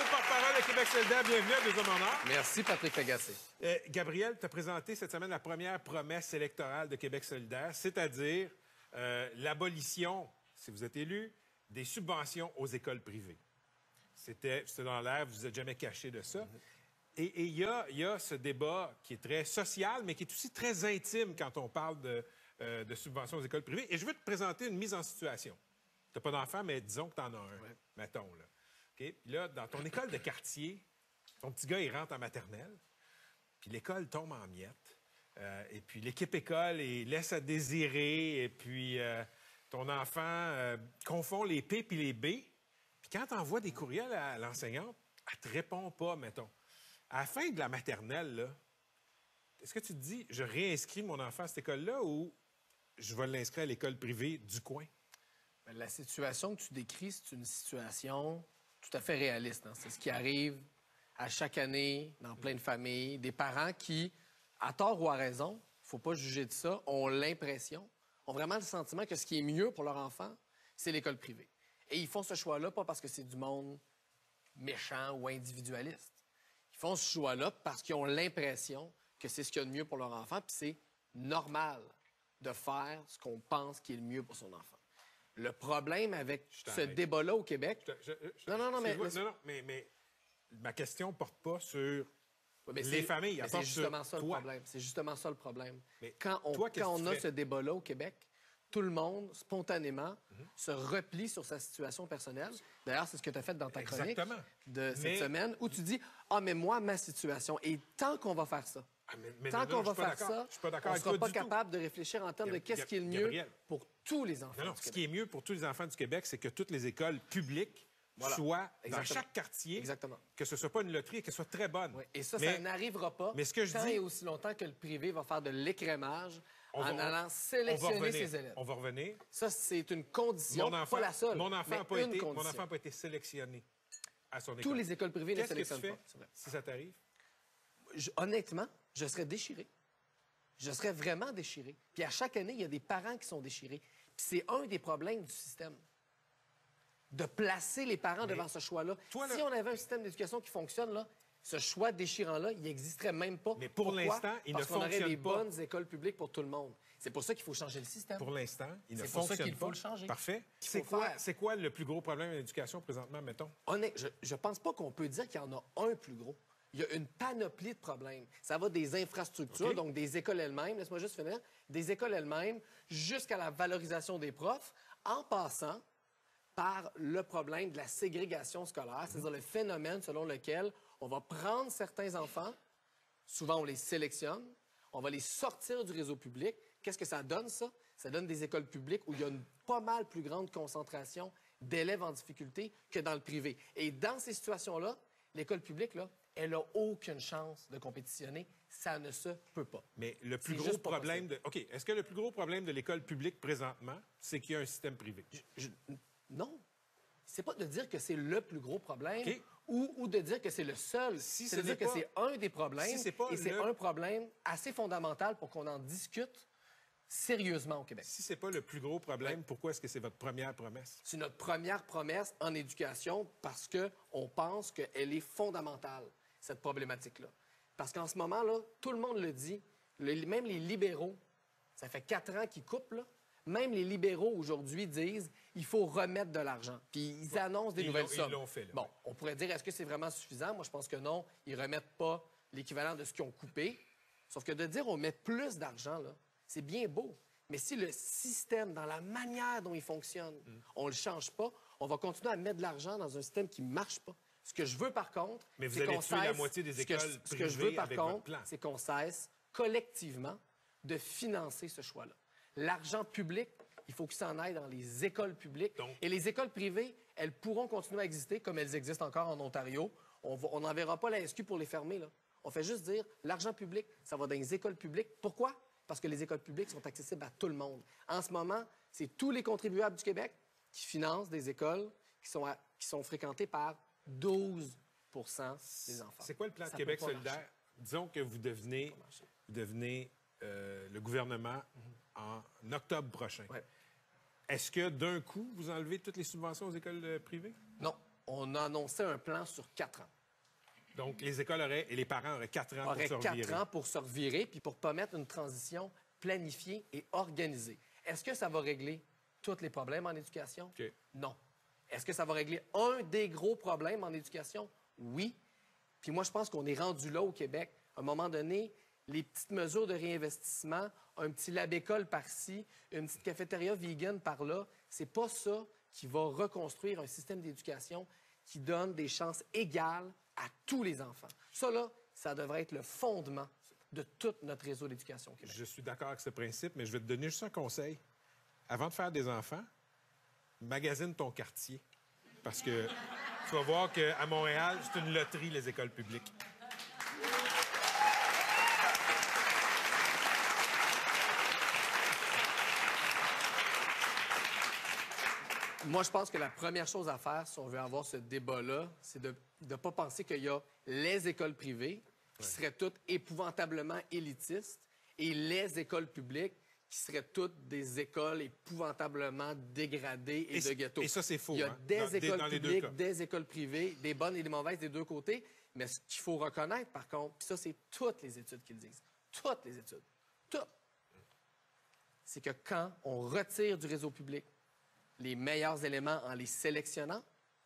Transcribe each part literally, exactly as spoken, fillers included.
nouveau porte-parole de Québec solidaire. Bienvenue à Deux hommes en or. Merci, Patrick Lagacé. Euh, Gabriel, tu as présenté cette semaine la première promesse électorale de Québec solidaire, c'est-à-dire euh, l'abolition, si vous êtes élu, des subventions aux écoles privées. C'était dans l'air, vous n'êtes jamais caché de ça. Mm-hmm. Et il y a, y a ce débat qui est très social, mais qui est aussi très intime quand on parle de, euh, de subventions aux écoles privées. Et je veux te présenter une mise en situation. Tu n'as pas d'enfant, mais disons que tu en as un, ouais. mettons. Là. Okay? Puis là, dans ton école de quartier, ton petit gars, il rentre en maternelle, puis l'école tombe en miettes. Euh, et puis l'équipe école il laisse à désirer, et puis euh, ton enfant euh, confond les P puis les B. Puis quand tu envoies des courriels à l'enseignante, elle te répond pas, mettons. À la fin de la maternelle, là, est-ce que tu te dis, je réinscris mon enfant à cette école-là ou je vais l'inscrire à l'école privée du coin? Bien, la situation que tu décris, c'est une situation tout à fait réaliste. Hein? C'est ce qui arrive à chaque année dans plein de familles. Des parents qui, à tort ou à raison, il ne faut pas juger de ça, ont l'impression, ont vraiment le sentiment que ce qui est mieux pour leur enfant, c'est l'école privée. Et ils font ce choix-là pas parce que c'est du monde méchant ou individualiste. Ils font ce choix-là parce qu'ils ont l'impression que c'est ce qu'il y a de mieux pour leur enfant, puis c'est normal de faire ce qu'on pense qui est le mieux pour son enfant. Le problème avec ce débat-là au Québec... Je je, je, non, non, non, mais... Non, non, mais, mais ma question ne porte pas sur oui, les familles. Elle c'est justement ça toi. le problème. C'est justement ça le problème. Mais quand on, toi, quand on a fais? ce débat-là au Québec, tout le monde, spontanément, mm-hmm. se replie sur sa situation personnelle. D'ailleurs, c'est ce que tu as fait dans ta chronique Exactement. de cette mais... semaine, où tu dis « Ah, mais moi, ma situation. » Et tant qu'on va faire ça, ah, mais, mais, tant qu'on va faire ça, on ne sera pas capable de réfléchir en termes de qu'est-ce qui est le mieux Gabriel. pour tous les enfants non, non, du ce Québec. qui est mieux pour tous les enfants du Québec, c'est que toutes les écoles publiques voilà. soient Exactement. dans chaque quartier, Exactement. que ce ne soit pas une loterie et qu'elles soient très bonnes. Oui. Et ça, mais... ça n'arrivera pas mais ce que je tant dis... et aussi longtemps que le privé va faire de l'écrémage on en va, allant sélectionner ses élèves. On va revenir. Ça, c'est une condition, mon enfant, pas la seule, mon enfant mais n'a pas, une été, condition. mon enfant pas été sélectionné à son école. Tous les écoles privées ne sélectionnent pas. Qu'est-ce que tu fais si ça t'arrive? Je, honnêtement, je serais déchiré. Je serais vraiment déchiré. Puis à chaque année, il y a des parents qui sont déchirés. Puis c'est un des problèmes du système. De placer les parents mais devant ce choix-là. Toi, si là... on avait un système d'éducation qui fonctionne, là, ce choix déchirant-là, il n'existerait même pas. Mais pour l'instant, il Parce ne fonctionne pas. Parce qu'on aurait des bonnes écoles publiques pour tout le monde. C'est pour ça qu'il faut changer le système. Pour l'instant, il ne fonctionne pas. C'est pour ça qu'il faut le changer. Parfait. C'est quoi, c'est quoi le plus gros problème de l'éducation présentement, mettons? Honnête, je ne pense pas qu'on peut dire qu'il y en a un plus gros. Il y a une panoplie de problèmes. Ça va des infrastructures, okay. donc des écoles elles-mêmes, laisse-moi juste finir, des écoles elles-mêmes, jusqu'à la valorisation des profs, en passant par le problème de la ségrégation scolaire, c'est-à-dire le phénomène selon lequel on va prendre certains enfants, souvent on les sélectionne, on va les sortir du réseau public. Qu'est-ce que ça donne, ça? Ça donne des écoles publiques où il y a une pas mal plus grande concentration d'élèves en difficulté que dans le privé. Et dans ces situations-là, l'école publique, là, elle n'a aucune chance de compétitionner. Ça ne se peut pas. Mais le plus gros problème de... OK. Est-ce que le plus gros problème de l'école publique présentement, c'est qu'il y a un système privé? Je, je... Non. C'est pas de dire que c'est le plus gros problème okay. ou, ou de dire que c'est le seul. Si c'est de dire pas... que c'est un des problèmes si pas et c'est le... un problème assez fondamental pour qu'on en discute sérieusement au Québec. Si c'est pas le plus gros problème, ouais. pourquoi est-ce que c'est votre première promesse? C'est notre première promesse en éducation parce qu'on pense qu'elle est fondamentale, cette problématique-là. Parce qu'en ce moment, là, tout le monde le dit, le, même les libéraux, ça fait quatre ans qu'ils coupent, là, même les libéraux aujourd'hui disent il faut remettre de l'argent. Puis ils ouais. annoncent des ils nouvelles sommes. Ils l'ont fait, là, bon, ouais. on pourrait dire est-ce que c'est vraiment suffisant? Moi, je pense que non. Ils remettent pas l'équivalent de ce qu'ils ont coupé. Sauf que de dire on met plus d'argent, là, c'est bien beau. Mais si le système, dans la manière dont il fonctionne, mm. on le change pas, on va continuer à mettre de l'argent dans un système qui marche pas. Ce que je veux, par contre, mais vous c'est allez qu'on tuer cesse... la moitié des écoles ce que, je, ce privées que je veux, par avec contre, votre plan. c'est qu'on cesse collectivement de financer ce choix-là. L'argent public, il faut qu'il s'en aille dans les écoles publiques. Donc... Et les écoles privées, elles pourront continuer à exister comme elles existent encore en Ontario. On n'enverra pas la S Q pour les fermer, là. On fait juste dire, l'argent public, ça va dans les écoles publiques. Pourquoi? Parce que les écoles publiques sont accessibles à tout le monde. En ce moment, c'est tous les contribuables du Québec qui financent des écoles qui sont, à, qui sont fréquentées par douze pour cent des enfants. C'est quoi le plan ça de Québec marcher. solidaire? Disons que vous devenez, vous devenez euh, le gouvernement mm-hmm. en octobre prochain. Ouais. Est-ce que d'un coup, vous enlevez toutes les subventions aux écoles privées? Non. on a annoncé un plan sur quatre ans. Donc, les écoles auraient, et les parents auraient quatre ans Auraient pour se revirer. quatre ans pour se revirer, puis pour permettre une transition planifiée et organisée. Est-ce que ça va régler tous les problèmes en éducation? OK. Non. Est-ce que ça va régler un des gros problèmes en éducation? Oui. Puis moi, je pense qu'on est rendu là au Québec. À un moment donné, les petites mesures de réinvestissement, un petit lab-école par-ci, une petite cafétéria vegan par-là, c'est pas ça qui va reconstruire un système d'éducation qui donne des chances égales à tous les enfants. Ça, là, ça devrait être le fondement de tout notre réseau d'éducation au Québec. Je suis d'accord avec ce principe, mais je vais te donner juste un conseil. Avant de faire des enfants, magasine ton quartier. Parce que tu vas voir qu'à Montréal, c'est une loterie, les écoles publiques. Moi, je pense que la première chose à faire, si on veut avoir ce débat-là, c'est de ne pas penser qu'il y a les écoles privées qui seraient toutes épouvantablement élitistes et les écoles publiques qui seraient toutes des écoles épouvantablement dégradées et, Et de c- ghettos. et ça, c'est faux, Il y a hein, des dans- des- écoles dans les deux publiques, cas. des écoles privées, des bonnes et des mauvaises des deux côtés. Mais ce qu'il faut reconnaître, par contre, puis ça, c'est toutes les études qui le disent. Toutes les études. Toutes. C'est que quand on retire du réseau public les meilleurs éléments en les sélectionnant,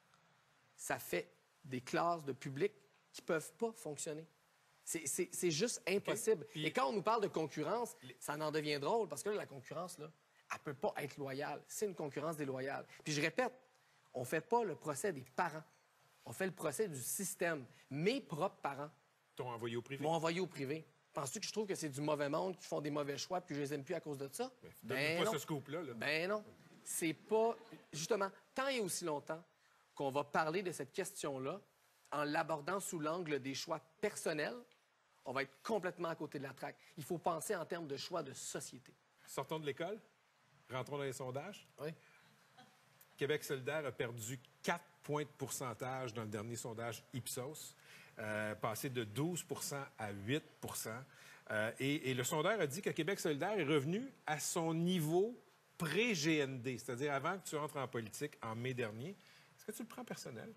ça fait des classes de public qui ne peuvent pas fonctionner. C'est- C'est c'est juste impossible. Puis- Et quand on nous parle de concurrence, ça en devient drôle parce que là, la concurrence, là, elle ne peut pas être loyale. C'est une concurrence déloyale. Puis je répète, on ne fait pas le procès des parents. On fait le procès du système. Mes propres parents T'ont envoyé au privé. m'ont envoyé au privé. Penses-tu que je trouve que c'est du mauvais monde, qui font des mauvais choix, puis je les aime plus à cause de ça? Donne-nous pas non. ce scoop-là. Là. Ben non. C'est pas... Justement, tant et aussi longtemps qu'on va parler de cette question-là en l'abordant sous l'angle des choix personnels, on va être complètement à côté de la traque. Il faut penser en termes de choix de société. Sortons de l'école. Rentrons dans les sondages. Oui. Québec solidaire a perdu quatre points de pourcentage dans le dernier sondage Ipsos, euh, passé de douze à huit euh, et, et le sondeur a dit que Québec solidaire est revenu à son niveau pré-G N D, c'est-à-dire avant que tu entres en politique en mai dernier. Est-ce que tu le prends personnel?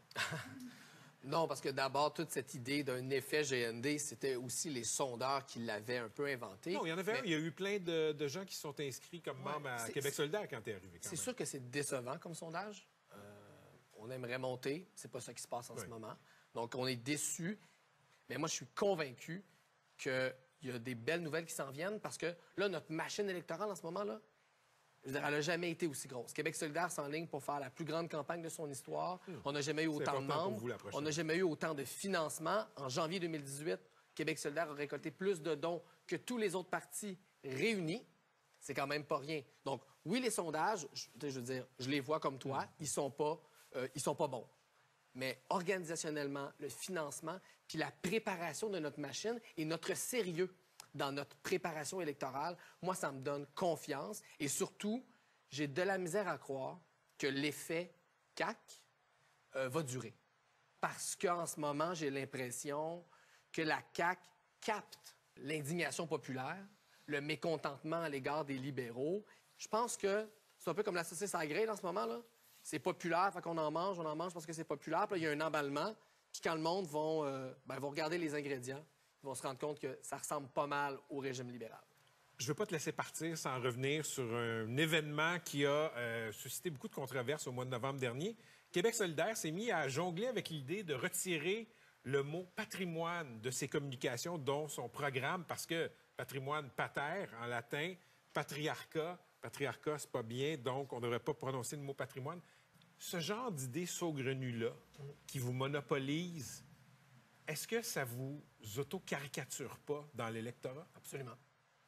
Non, parce que d'abord, toute cette idée d'un effet G N D, c'était aussi les sondeurs qui l'avaient un peu inventé. Non, il y en avait Mais un. Il y a eu plein de, de gens qui se sont inscrits comme membres à c'est- Québec c'est- solidaire quand tu es arrivé. quand C'est même. sûr que c'est décevant comme sondage. Euh, on aimerait monter. C'est pas ça qui se passe en ce Oui. moment. Donc, on est déçus. Mais moi, je suis convaincu qu'il y a des belles nouvelles qui s'en viennent parce que là, notre machine électorale en ce moment-là, je veux dire, elle n'a jamais été aussi grosse. Québec solidaire s'enligne pour faire la plus grande campagne de son histoire. On n'a jamais eu autant de important pour membres. vous, la prochaine. On n'a jamais eu autant de financement. En janvier deux mille dix-huit, Québec solidaire a récolté plus de dons que tous les autres partis réunis. C'est quand même pas rien. Donc, oui, les sondages, je, je veux dire, je les vois comme toi, ils sont pas, euh, ils sont pas bons. Mais organisationnellement, le financement, puis la préparation de notre machine et notre sérieux dans notre préparation électorale, moi, ça me donne confiance. Et surtout, j'ai de la misère à croire que l'effet C A Q euh, va durer. Parce qu'en ce moment, j'ai l'impression que la C A Q capte l'indignation populaire, le mécontentement à l'égard des libéraux. Je pense que c'est un peu comme la saucisse à grille en ce moment, là. C'est populaire, fait qu'on en mange, on en mange parce que c'est populaire. Puis là, il y a un emballement. Puis quand le monde vont, euh, ben, vont regarder les ingrédients, ils vont se rendre compte que ça ressemble pas mal au régime libéral. Je ne veux pas te laisser partir sans revenir sur un événement qui a euh, suscité beaucoup de controverses au mois de novembre dernier. Québec solidaire s'est mis à jongler avec l'idée de retirer le mot patrimoine de ses communications, dont son programme, parce que patrimoine pater en latin, patriarcat, patriarcat, c'est pas bien, donc on ne devrait pas prononcer le mot patrimoine. Ce genre d'idée saugrenue-là, qui vous monopolise, est-ce que ça vous auto-caricature pas dans l'électorat? Absolument.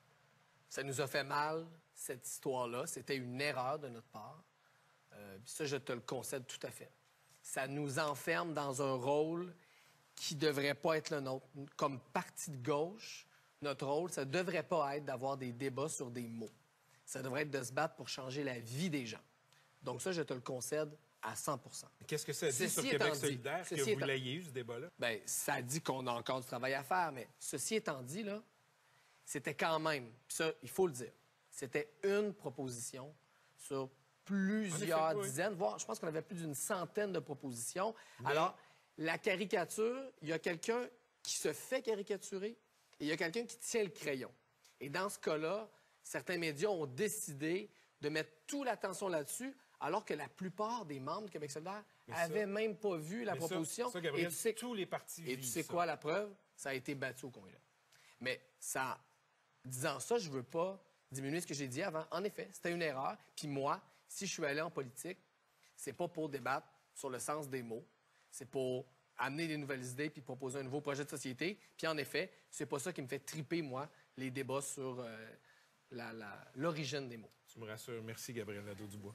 Ça nous a fait mal, cette histoire-là. C'était une erreur de notre part. Euh, puis ça, je te le concède tout à fait. Ça nous enferme dans un rôle qui ne devrait pas être le nôtre. Comme parti de gauche, notre rôle, ça ne devrait pas être d'avoir des débats sur des mots. Ça devrait être de se battre pour changer la vie des gens. Donc ça, je te le concède à cent pour cent. Qu'est-ce que ça dit Ceci sur étant Québec dit, solidaire que ceci vous étant- l'ayez eu, ce débat-là? Bien, ça dit qu'on a encore du travail à faire, mais ceci étant dit, là, c'était quand même, puis ça, il faut le dire, c'était une proposition sur plusieurs En effet, oui. dizaines, voire je pense qu'on avait plus d'une centaine de propositions. Mais... Alors, la caricature, il y a quelqu'un qui se fait caricaturer et il y a quelqu'un qui tient le crayon. Et dans ce cas-là, certains médias ont décidé de mettre toute l'attention là-dessus, alors que la plupart des membres de Québec solidaire n'avaient même pas vu la Mais ça- proposition. ça, Gabriel, et tu sais, tous les partis et tu visent sais ça. quoi, la preuve? Ça a été battu au Congrès. Mais ça, disant ça, je veux pas diminuer ce que j'ai dit avant. En effet, c'était une erreur. Puis moi, si je suis allé en politique, c'est pas pour débattre sur le sens des mots. C'est pour amener des nouvelles idées puis proposer un nouveau projet de société. Puis en effet, c'est pas ça qui me fait triper, moi, les débats sur euh, la- la- l'origine des mots. Tu me rassures. Merci, Gabriel Nadeau-Dubois.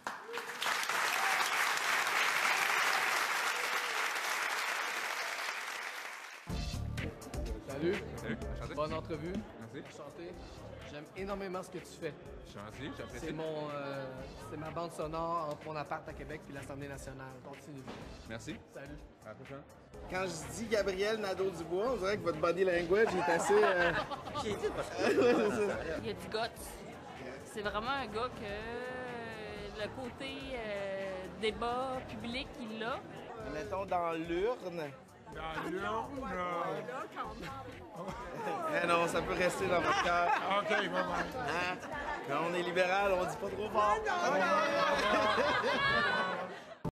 Salut. Salut, enchanté. Bonne entrevue. Merci. Enchanté. J'aime énormément ce que tu fais. Je suis gentil, j'apprécie. C'est mon, euh, c'est ma bande sonore entre mon appart à Québec puis l'Assemblée nationale. Continue. Merci. Salut. À la prochaine. Quand je dis Gabriel Nadeau-Dubois, on dirait que votre body language est assez... euh, Il y a du guts. C'est vraiment un gars que euh, le côté euh, débat public, il a. mettons dans l'urne. Dans l'urne. Eh non, ça peut rester dans votre cœur. OK, bon, bon. Hein? Quand on est libéral, on dit pas trop fort.